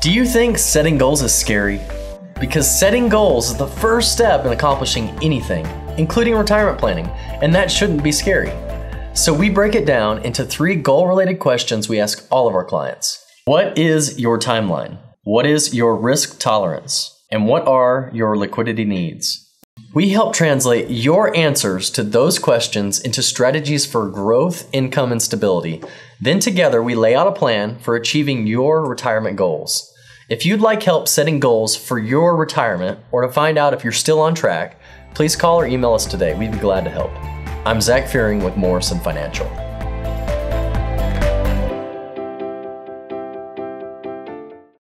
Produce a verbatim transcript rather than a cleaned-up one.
Do you think setting goals is scary? Because setting goals is the first step in accomplishing anything, including retirement planning, and that shouldn't be scary. So we break it down into three goal-related questions we ask all of our clients. What is your timeline? What is your risk tolerance? And what are your liquidity needs? We help translate your answers to those questions into strategies for growth, income, and stability. Then together we lay out a plan for achieving your retirement goals. If you'd like help setting goals for your retirement or to find out if you're still on track, please call or email us today. We'd be glad to help. I'm Zach Fearing with Morrison Financial.